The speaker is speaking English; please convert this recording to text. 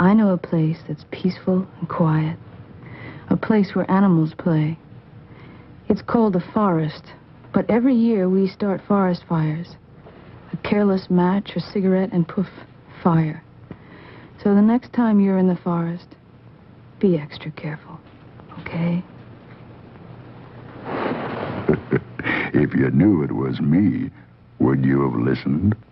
I know a place that's peaceful and quiet. A place where animals play. It's called the forest, but every year we start forest fires. A careless match or cigarette and poof, fire. So the next time you're in the forest, be extra careful, okay? If you knew it was me, would you have listened?